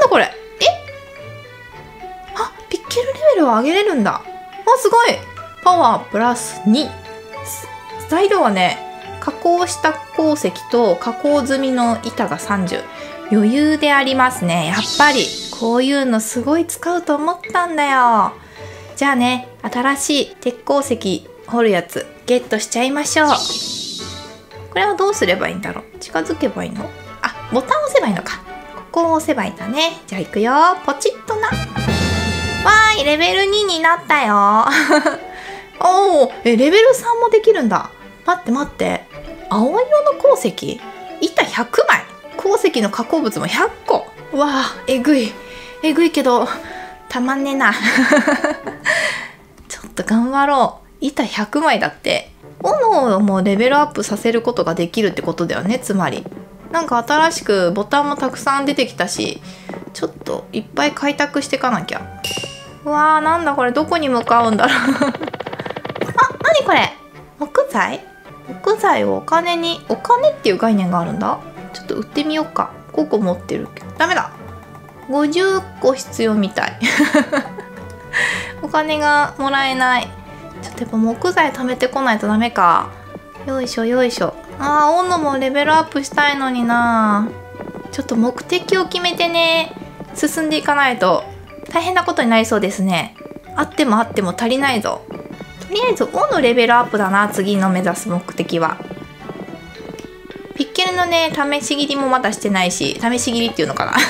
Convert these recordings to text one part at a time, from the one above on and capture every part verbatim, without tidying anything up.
だこれ。え、あ、ピッケルレベルを上げれるんだ。あ、すごい。パワープラスに。材料はね、加工した鉱石と加工済みの板がさんじゅう。余裕でありますね。やっぱりこういうのすごい使うと思ったんだよ。じゃあね、新しい鉄鉱石掘るやつゲットしちゃいましょう。これはどうすればいいんだろう。近づけばいいの？あ、ボタン押せばいいのか。ここを押せばいいんだね。じゃあ行くよ。ポチッとな。わーい、レベルにになったよ。おお、え、レベルさんもできるんだ。待って待って。青色の鉱石？板ひゃくまい。鉱石の加工物もひゃっこ。わあ、えぐい。えぐいけど、たまんねえな。ちょっと頑張ろう。板ひゃくまいだって。斧をもレベルアップさせることができるってことだよね、つまり。なんか新しくボタンもたくさん出てきたし、ちょっといっぱい開拓していかなきゃ。うわー、なんだこれ、どこに向かうんだろう。あ、なにこれ、木材？木材をお金に、お金っていう概念があるんだ。ちょっと売ってみようか。ごこ持ってるけどダメだ。ごじゅっこ必要みたい。お金がもらえない。ちょっとやっぱ木材貯めてこないとダメか。よいしょよいしょ。あー、斧もレベルアップしたいのにな。ちょっと目的を決めてね、進んでいかないと大変なことになりそうですね。あってもあっても足りないぞ。とりあえず斧レベルアップだな、次の目指す目的は。ピッケルのね、試し切りもまだしてないし、試し切りっていうのかな。ち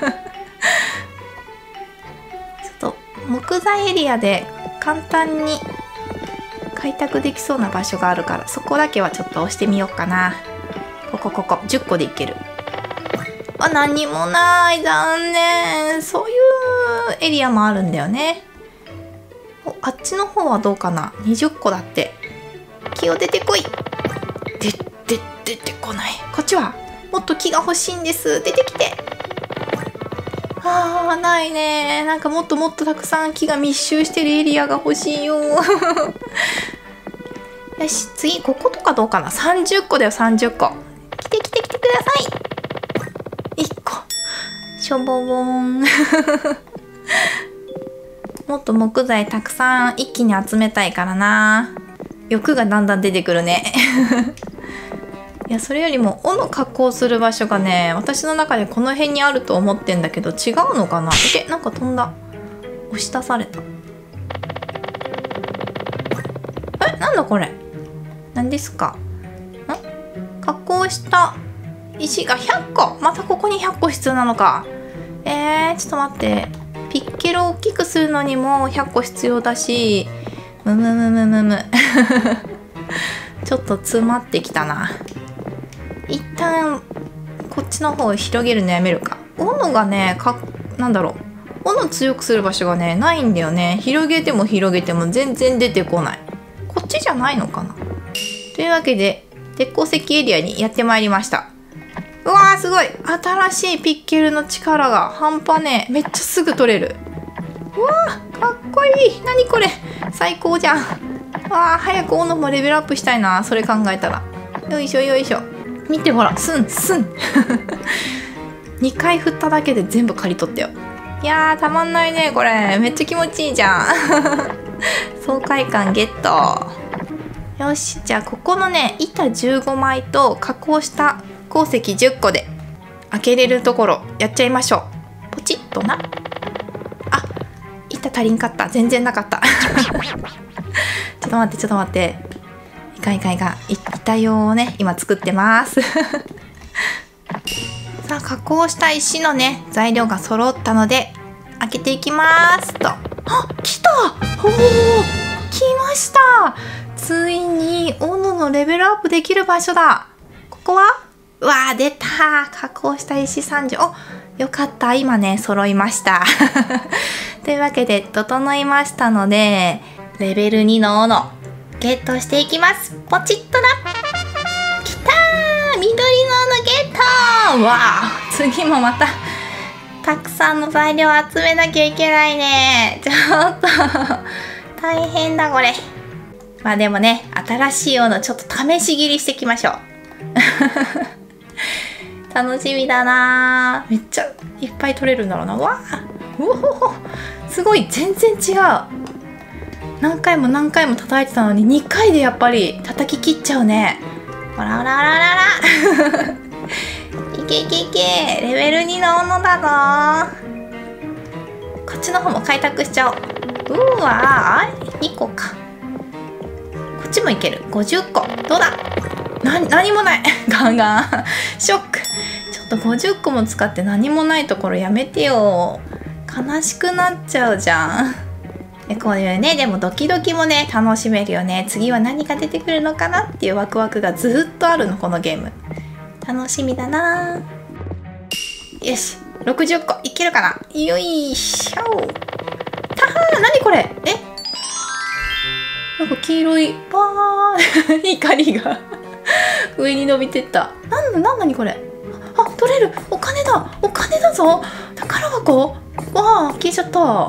ょっと木材エリアで簡単に開拓できそうな場所があるから、そこだけはちょっと押してみようかな。ここここじゅっこでいける。あ、何もない、残念。そういうエリアもあるんだよね。お、あっちの方はどうかな。にじゅっこだって。木を出てこい。でで出てこない。こっちはもっと木が欲しいんです。出てきて。あー、ないね。なんかもっともっとたくさん木が密集してるエリアが欲しいよ。よし、次こことかどうかな。さんじゅっこだよ、さんじゅっこ。来て来て来てください。いっこしょぼぼん。もっと木材たくさん一気に集めたいからな。欲がだんだん出てくるね。いや、それよりも斧加工する場所がね、私の中でこの辺にあると思ってんだけど、違うのかな。え、なんか飛んだ。押し出された。え、なんだこれ。何ですか。ん、加工した石がひゃっこ。またここにひゃっこ必要なのか。えー、ちょっと待って。ピッケルを大きくするのにもひゃっこ必要だし、むむむむむむ。ちょっと詰まってきたな。一旦こっちの方を広げるのやめるか。斧がね、かなんだろう、斧強くする場所がねないんだよね。広げても広げても全然出てこない。こっちじゃないのかな。というわけで鉄鉱石エリアにやってまいりました。うわー、すごい。新しいピッケルの力が半端ねえ。めっちゃすぐ取れる。うわー、かっこいい。何これ、最高じゃん。わー、早く斧もレベルアップしたいな、それ考えたら。よいしょよいしょ。見てほら、スンスン。にかい振っただけで全部刈り取ったよ。いやー、たまんないねこれ。めっちゃ気持ちいいじゃん。爽快感ゲット。よし、じゃあここのね、板じゅうごまいと加工した鉱石じゅっこで開けれるところやっちゃいましょう。ポチッとな。あ、板足りんかった。全然なかった。ちょっと待ってちょっと待って。いかんいかんいかん。板用をね、今作ってます。さあ、加工した石のね、材料が揃ったので開けていきますと。あ、来た。おお、来ました。ついに斧のレベルアップできる場所だ。ここは、うわー、出た。加工した石さんじゅう。お、よかった。今ね、揃いました。というわけで整いましたので、レベルにの斧ゲットしていきます。ポチッとな。きたー、緑の斧ゲット。わあ、次もまたたくさんの材料集めなきゃいけないね。ちょっと大変だこれ。まあでもね、新しい斧ちょっと試し切りしていきましょう。 楽しみだな。めっちゃいっぱい取れるんだろうな。わあ、うおほほ、すごい、全然違う。何回も何回も叩いてたのににかいでやっぱり叩き切っちゃうね。あらららららいけいけいけ、レベルにの斧だぞ。こっちの方も開拓しちゃおう。うわー、にこか。こっちもいける。ごじゅっこ。どうだ。な何もないガンガンショック。ちょっとごじゅっこも使って何もないところやめてよ。悲しくなっちゃうじゃん。でこういうね、でもドキドキもね楽しめるよね。次は何が出てくるのかなっていうワクワクがずっとあるの、このゲーム。楽しみだな。よし、ろくじゅっこいけるかな。よいしょ。たはー、何これ。え、なんか黄色いパーン光が上に伸びてった。なんだ、なんなにこれ。あ、取れる。お金だ、お金だぞ。宝箱。わあ、消えちゃった。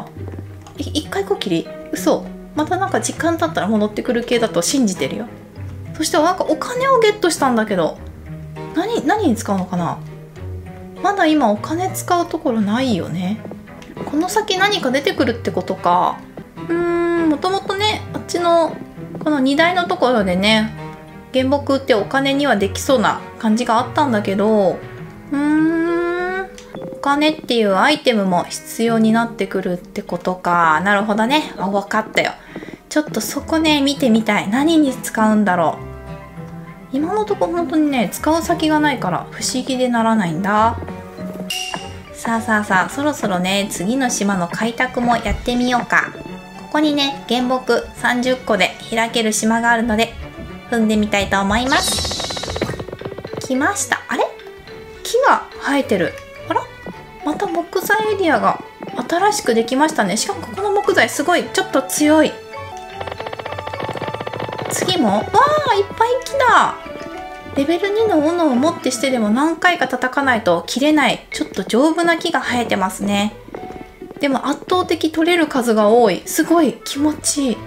一回こっきり。嘘。またなんか時間経ったら戻ってくる系だと信じてるよ。そしてなんかお金をゲットしたんだけど、何何に使うのかな。まだ今お金使うところないよね。この先何か出てくるってことか。うーん、もともとね、あっちのこの荷台のところでね、原木ってお金にはできそうな感じがあったんだけど、うーん、お金っていうアイテムも必要になってくるってことか。なるほどね。あ、分かったよ。ちょっとそこね、見てみたい。何に使うんだろう。今のところ本当にね、使う先がないから不思議でならないんだ。さあさあさあ、そろそろね、次の島の開拓もやってみようか。ここにね、原木さんじゅっこで開ける島があるので、踏んでみたいと思います。来ました。あれ？木が生えてる。あら？また木材エリアが新しくできましたね。しかもここの木材すごいちょっと強い。次も、わあ、いっぱい木だ。レベルにの斧を持ってしてでも何回か叩かないと切れない、ちょっと丈夫な木が生えてますね。でも圧倒的取れる数が多い。すごい気持ちいい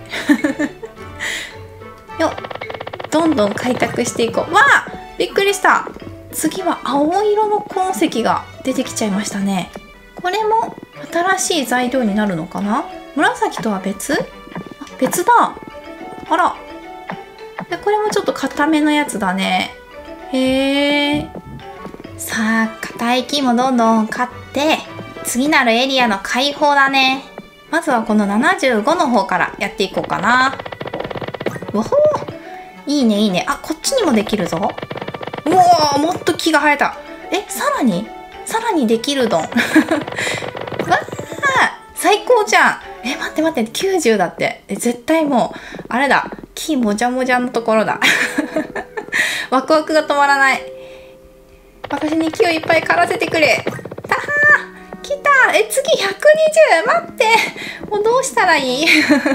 よっ、どんどん開拓していこう。わあ、びっくりした。次は青色の鉱石が出てきちゃいましたね。これも新しい材料になるのかな。紫とは別？あ、別だ。あら、でこれもちょっと固めのやつだね。へえ。さあ、硬い木もどんどん買って次なるエリアの開放だね。まずはこのななじゅうごの方からやっていこうかな。わほー、いいねいいね。あ、こっちにもできるぞ。うおー、もっと木が生えた。え、さらにさらにできるどんわあ、最高じゃん。え、待って待って、きゅうじゅうだって。え、絶対もうあれだ、木もじゃもじゃのところだワクワクが止まらない。私に木をいっぱい刈らせてくれ。たはー、来た。え、次ひゃくにじゅう。待って、もうどうしたらいい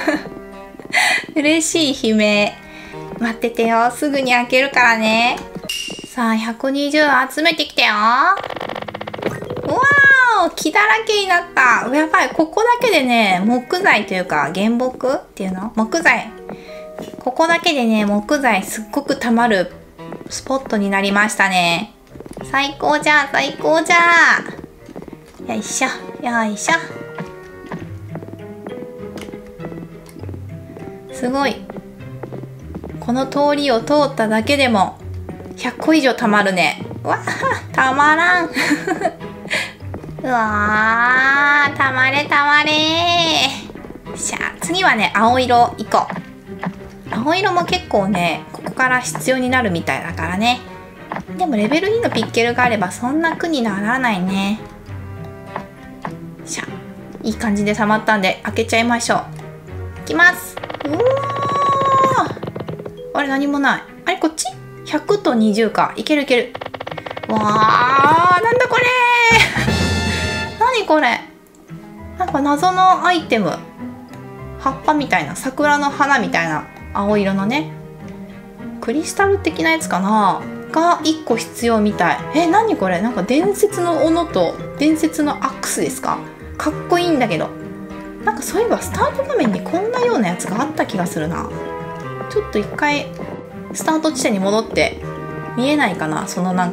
嬉しい悲鳴。待っててよ、すぐに開けるからね。さあ、ひゃくにじゅう集めてきてよ。わー、木だらけになった。やばい、ここだけでね、木材というか原木っていうの、木材、ここだけでね、木材すっごくたまるスポットになりましたね。最高じゃん、最高じゃん。よいしょ、よいしょ。すごい。この通りを通っただけでもひゃっこ以上たまるね。わあ、たまらんうわー、たまれたまれー。しゃあ、次はね、青色いこう。青色も結構ね、ここから必要になるみたいだからね。でもレベルにのピッケルがあればそんな苦にならないね。しゃあ、いい感じで溜まったんで開けちゃいましょう。いきます。うおー、あれ何もない。あれこっちひゃくとにじゅうか。いけるいける。わー、なんだこれ何これ、なんか謎のアイテム。葉っぱみたいな、桜の花みたいな青色のね、クリスタル的なやつかながいっこ必要みたい。え、何これ、なんか伝説の斧と伝説のアックスですか。かっこいいんだけど、なんかそういえばスタート画面にこんなようなやつがあった気がするな。ちょっと一回スタート地点に戻って見えないかな、そのなんか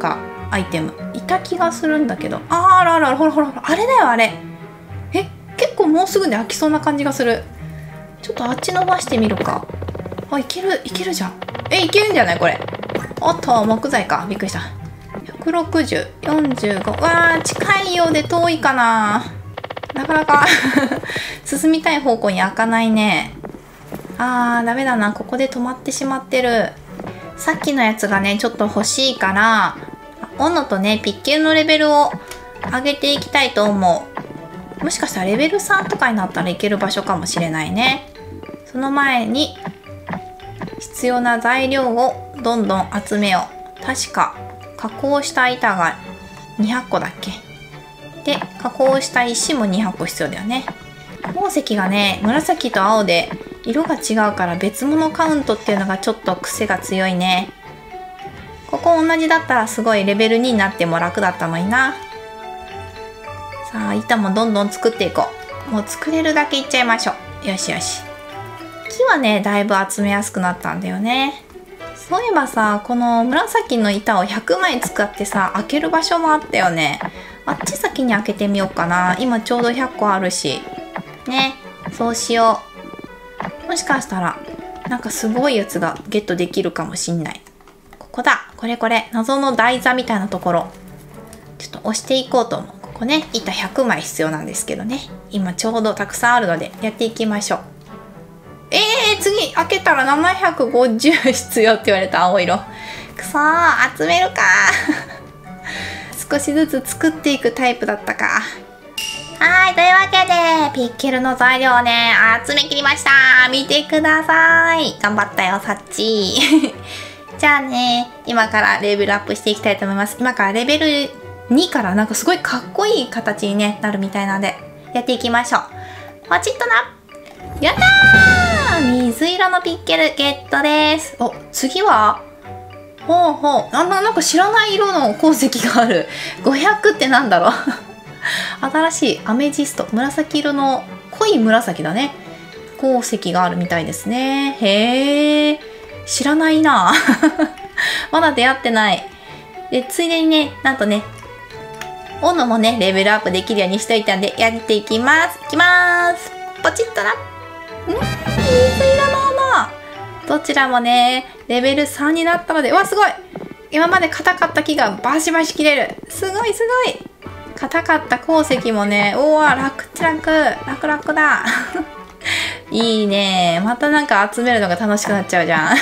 アイテムいた気がするんだけど、あーあらあら、ほらほらほら、あれだよあれ。え、結構もうすぐで開きそうな感じがする。ちょっとあっち伸ばしてみるか。あ、いけるいけるじゃん。え、いけるんじゃないこれ。おっと、木材か。びっくりした。ひゃくろくじゅう、よんじゅうご。わー、近いようで遠いかな。なかなか進みたい方向に開かないね。あー、ダメだな。ここで止まってしまってる。さっきのやつがね、ちょっと欲しいから、斧とね、ピッケルのレベルを上げていきたいと思う。もしかしたらレベルさんとかになったらいける場所かもしれないね。その前に、必要な材料をどんどん集めよう。確か、加工した板がにひゃっこだっけ。で、加工した石もにひゃっこ必要だよね。鉱石がね、紫と青で色が違うから別物カウントっていうのがちょっと癖が強いね。ここ同じだったらすごいレベルになっても楽だったのにな。さあ、板もどんどん作っていこう。もう作れるだけいっちゃいましょう。よしよし。木はね、だいぶ集めやすくなったんだよね。そういえばさ、この紫の板をひゃくまい使ってさ、開ける場所もあったよね。あっち先に開けてみようかな。今ちょうどひゃっこあるし。ね、そうしよう。もしかしたら、なんかすごいやつがゲットできるかもしんない。ここだ。これこれ。謎の台座みたいなところ。ちょっと押していこうと思う。ここね、板ひゃくまい必要なんですけどね。今ちょうどたくさんあるので、やっていきましょう。えー、次開けたらななひゃくごじゅう必要って言われた。青色。くそー、集めるか少しずつ作っていくタイプだったか。はい、というわけで、ピッケルの材料をね、集めきりました。見てください。頑張ったよ、サッチー。じゃあね、今からレベルアップしていきたいと思います。今からレベルにからなんかすごいかっこいい形に、ね、なるみたいなので、やっていきましょう。ポチッとな。やったー！水色のピッケルゲットです。お、次はほうほう。あんな、なんか知らない色の鉱石がある。ごひゃくってなんだろう新しいアメジスト。紫色の濃い紫だね。鉱石があるみたいですね。へー。知らないなまだ出会ってない。で、ついでにね、なんとね、斧もね、レベルアップできるようにしといたんで、やっていきます。いきまーす。ポチッとな。ん？水色の斧。どちらもね、レベルさんになったので、うわ、すごい！今まで硬かった木がバシバシ切れる。すごいすごい！硬かった鉱石もね、おわ、楽って楽。楽々だ。いいね。またなんか集めるのが楽しくなっちゃうじゃん。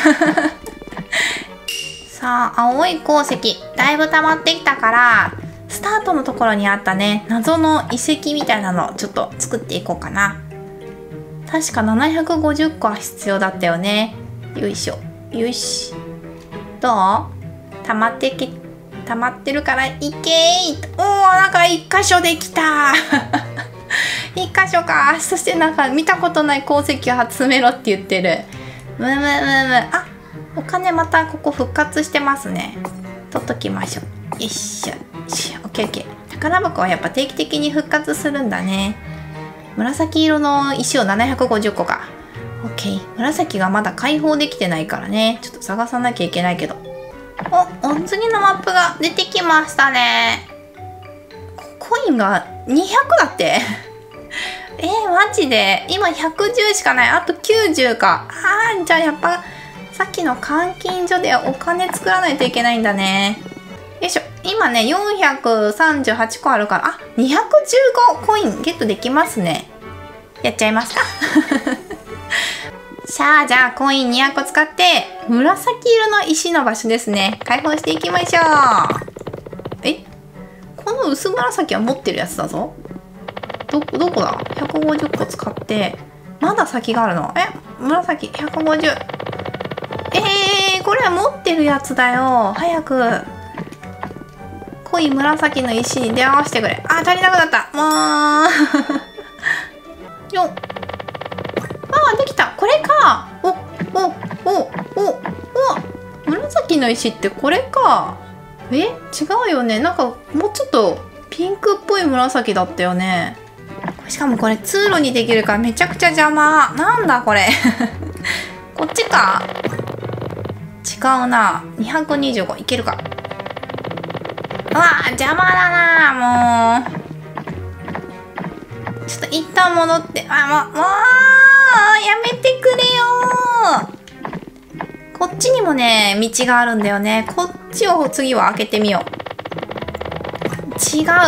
さあ、青い鉱石、だいぶ溜まってきたから、スタートのところにあったね、謎の遺跡みたいなのをちょっと作っていこうかな。確かななひゃくごじゅっこは必要だったよね。よいしょ。よし。どう？溜まってき、溜まってるからいけー。おー、なんか一箇所できた。一箇所か。そしてなんか見たことない鉱石を集めろって言ってる。むむむむ。あ、お金またここ復活してますね。取っときましょう。よいしょ。よいしょ。オッケーオッケー。宝箱はやっぱ定期的に復活するんだね。紫色の石をななひゃくごじゅっこか。オッケー。紫がまだ開放できてないからね。ちょっと探さなきゃいけないけど。お、お次のマップが出てきましたね。コインがにひゃくだってえー、マジで今ひゃくじゅうしかない。あときゅうじゅうか。あー、じゃあやっぱさっきの換金所でお金作らないといけないんだね。よいしょ。今ね、よんひゃくさんじゅうはちこあるから、あ、にひゃくじゅうごコインゲットできますね。やっちゃいますか。さあ、じゃあコインにひゃっこ使って、紫色の石の場所ですね。開放していきましょう。え？この薄紫は持ってるやつだぞ。ど、どこだ ?ひゃくごじゅっこ使って、まだ先があるの。え？紫ひゃくごじゅう。えー、これは持ってるやつだよ。早く。濃い紫の石に出会わせてくれ。あ、足りなくなった。もう。よっ。あ、できた。これか。お、お、お、お、お。紫の石ってこれか。え？違うよね。なんかもうちょっとピンクっぽい紫だったよね。しかもこれ通路にできるからめちゃくちゃ邪魔。なんだこれ。こっちか。違うな。にひゃくにじゅうごいけるか。 うわー、邪魔だなー、もう。ちょっと一旦戻って、あ、もう、もう、やめてくれよー。こっちにもね、道があるんだよね。こっちを次は開けてみよう。違う。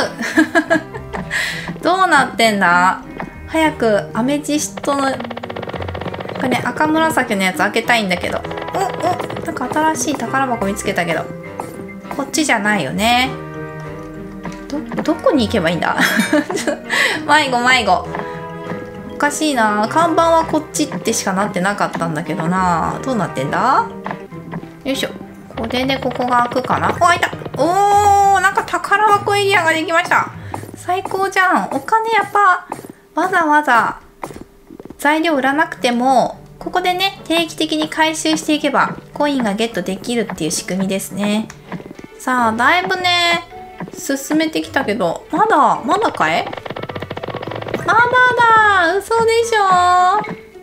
どうなってんだ？早くアメジストの、なんかね、赤紫のやつ開けたいんだけど。お、お、なんか新しい宝箱見つけたけど。こっちじゃないよね。ど、どこに行けばいいんだ？迷子迷子。おかしいな。看板はこっちってしかなってなかったんだけどな。どうなってんだ？よいしょ。これでここが開くかな。お、開いた。おー、なんか宝箱エリアができました。最高じゃん。お金やっぱ、わざわざ材料売らなくても、ここでね、定期的に回収していけば、コインがゲットできるっていう仕組みですね。さあ、だいぶね、進めてきたけど、まだ、まだかい？まだだ、嘘でしょ。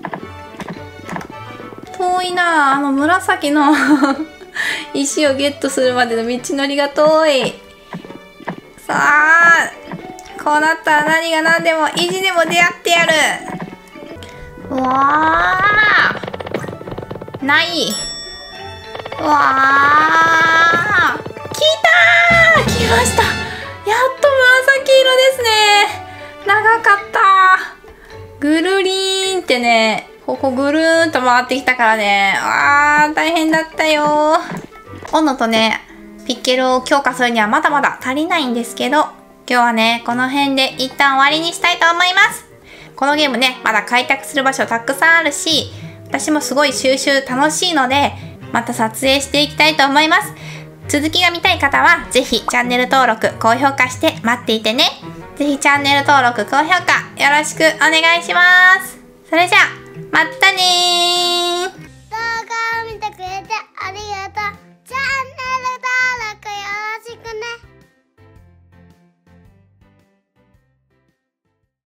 遠いな、あの紫の石をゲットするまでの道のりが遠い。さあ、こうなったら何が何でも意地でも出会ってやる。うわー、ない。うわー、来たー、来ました。やっと紫色ですね。長かった。ぐるりーんってね、ここぐるーんと回ってきたからね。あー、大変だったよ。オノとね、ピッケルを強化するにはまだまだ足りないんですけど、今日はね、この辺で一旦終わりにしたいと思います。このゲームね、まだ開拓する場所たくさんあるし、私もすごい収集楽しいので、また撮影していきたいと思います。続きが見たい方は、ぜひチャンネル登録、高評価して待っていてね。ぜひチャンネル登録、高評価よろしくお願いします。それじゃあ、またねー。